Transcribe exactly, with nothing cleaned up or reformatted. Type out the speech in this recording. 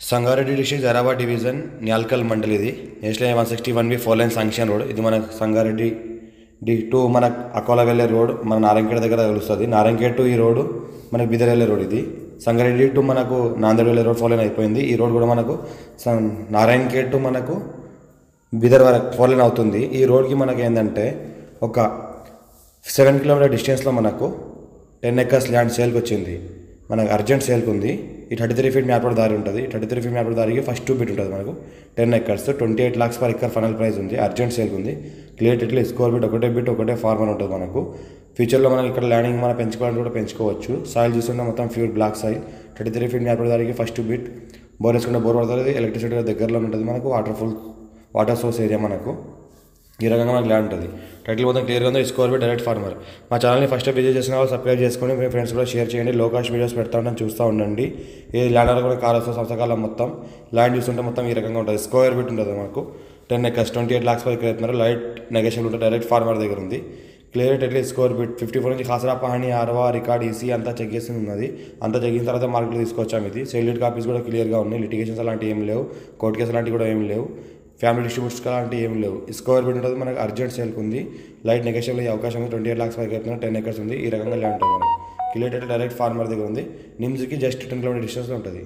Sangareddy district Zaheerabad division Nyalkal mandal ఇది national one sixty one B four line sanction road. ఇది మన Sangareddy D to మన అకోలా వెళ్ళే రోడ్, మన నారాయణఖేడ్ దగ్గర తెలుస్తుంది. నారాయణఖేడ్ టు ఈ రోడ్డు మనకు బిదర్ వెళ్ళే రోడ్. ఇది సంగారెడ్డి టు మనకు నాందేడ్ వెళ్ళే రోడ్ ఫోర్ లైన్ అయిపోయింది. ఈ రోడ్ కూడా మనకు నారాయణఖేడ్ టు మనకు బిదర్ వరకు ఫోర్ లైన్ అవుతుంది. ఈ రోడ్కి మనకి ఏంటంటే ఒక సెవెన్ కిలోమీటర్ డిస్టెన్స్లో మనకు టెన్ ఎకర్స్ ల్యాండ్ సేల్కి వచ్చింది. మనకు అర్జెంట్ సేల్కి ఉంది. ఈ థర్టీ త్రీ ఫీట్ మ్యాప్ దారి ఉంటుంది. థర్టీ త్రీ ఫీట్ మ్యాప్ దారికి ఫస్ట్ టూ బిట్ ఉంటుంది. మనకు ten acres twenty eight lakhs per acre final price ఉంది. అర్జెంట్ సేల్కి ఉంది. క్లియర్ ఇట్లా స్కోర్ బిట్ ఒకటే బిట్ ఒకటే ఫార్మర్ ఉంటుంది. మనకు ఫ్యూచర్లో మనకి ఇక్కడ ల్యాండింగ్ మనం పెంచుకోవాలని కూడా పెంచుకోవచ్చు. సాయిల్ చూస్తుంటే మొత్తం pure black soil. Thirty three feet map దారికి ఫస్ట్ బిట్ బోర్ వేసుకుంటే బోర్ పడుతుంది. ఎలక్ట్రిసిటీ దగ్గరలో ఉంటుంది. మనకు water full water source area మనకు ఈ రకంగా మనకు ల్యాండ్ ఉంటుంది. టైటిల్ మొత్తం క్లియర్గా ఉంది. Score B direct farmer. మా ఛానల్ని ఫస్ట్ విజిట్ చేసిన వాళ్ళు సబ్స్క్రైబ్ చేసుకొని మీ ఫ్రెండ్స్ కూడా షేర్ చేయండి. లో కాస్ట్ వీడియోస్ పెడతా ఉంటాను, చూస్తూ ఉండండి. ఈ ల్యాండ్ కూడా కార్ వస్తుంది. సంవత్సరాల మొత్తం ల్యాండ్ చూస్తుంటే మొత్తం ఈ రకంగా ఉంటుంది. స్క్వేర్ బిట్ ఉంటుంది. మనకు ten acres twenty eight lakhs వరకు అవుతున్నారు. లైట్ నెగోషియబుల్ ఉంటుంది. డైరెక్ట్ ఫార్మర్ దగ్గర ఉంది. Clear title score bit fifty four నుంచి ఖాసరా పహాని ఆర్వా రికార్డ్ ఈసీ అంతా చెక్ చేసి ఉన్నది. అంతా చెక్ చేసిన తర్వాత మార్కెట్లో తీసుకొచ్చాము. ఇది సెల్యూట్ కాపీస్ కూడా క్లియర్గా ఉన్నాయి. లిటిగేషన్స్ అలాంటివి ఏం లేవు. కోర్టు కేసు అలాంటివి కూడా ఏం లేవు. ఫ్యామిలీ డిస్ట్రిబ్యూట్స్ అలాంటివి ఏం లేవు. స్క్వేర్ బిట్ ఉంటుంది. మనకు అర్జెంట్ సేల్కి ఉంది. లైట్ నెగోషియబుల్ అయ్యే అవకాశం ఉంది. ట్వంటీ ఎయిట్ లాక్స్ వరకు అవుతున్నారు. టెన్ ఎకర్స్ ఉంది. ఈ రకంగా ల్యాండ్ ఉంటుంది. మనకు క్లియర్ టైటిల్ డైరెక్ట్ ఫార్మర్ దగ్గర ఉంది. నిమ్స్కి జస్ట్ టెన్ కిలోమీటర్ డిస్టెన్స్లో ఉంటుంది.